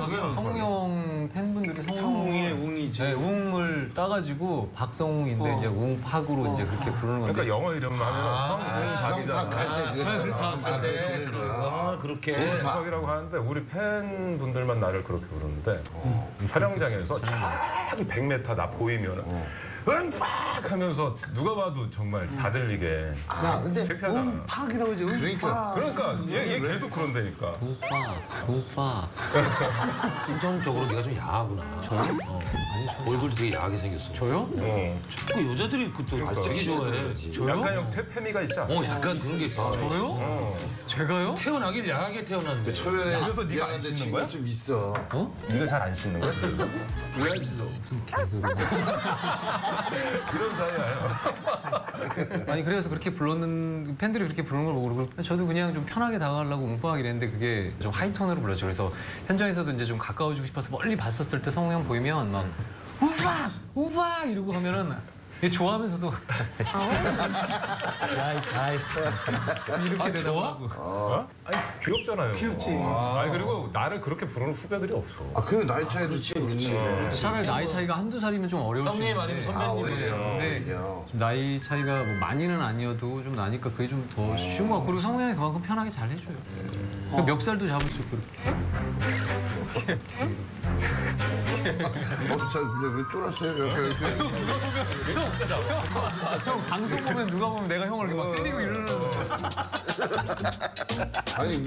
성웅 팬분들이 성웅의 웅이지. 네, 웅을 따가지고 박성웅인데 이제 웅팍으로 이제 그렇게 부르는 건데. 그러니까 영어 이름 하면 지성팍 할때 아, 그렇게. 지성이라고 하는데 우리 팬분들만 나를 그렇게 부르는데 촬영장에서 저기 100m 나 보이면 응팍 하면서 누가 봐도 정말 다 들리게. 야, 근데 창피하잖아. 웅팍이라고 이제 그러니까 얘 계속 그런다니까. 웅팍. 인성적으로 네가 좀 야하구나. 저요? 얼굴도 되게 야하게 생겼어. 저요? 그 여자들이 그또 되게 좋아해. 약간 형 퇴폐미가 있지 않아? 약간 그런 게 있어. 저요? 제가요? 태어나길 야하게 태어났는데. 초면에 그래서 네가 안 씻는 거야? 좀 있어. 네가 잘 안 씻는 거야? 그래서? 왜 안 씻어? 이런 사이야. 아니 그래서 그렇게 불렀는 팬들이 그렇게 부르는 걸 보고 그러고 저도 그냥 좀 편하게 다가가려고 웅팍 이랬는데 그게 좀 하이톤으로 불렀죠. 그래서 현장에서도 이제 좀 가까워지고 싶어서 멀리 봤었을 때 성우 형 보이면 막 웅팍 이러고 하면은 좋아하면서도 나이스 이렇게 되더라고. 아니 귀엽잖아요. 귀엽지. 아니 그리고 나를 그렇게 부르는 후배들이 없어. 아, 그 나이 차이도 좀 있는데. 차라리 나이 차이가 한두 살이면 좀 어려울 수 형님 있는데 아니면 아, 선배님. 오히려. 근데 오히려. 나이 차이가 뭐 많이는 아니어도 좀 나니까 그게 좀 더 쉬운 것 같고 그리고 성우 형이 그만큼 편하게 잘 해줘요. 그 멱살도 잡을 수 있고 이렇게. 잘 왜 쫄았어요? 이렇게. 형 방송 보면 누가 보면 내가 형을 이렇게 막 때리고 이러는 아니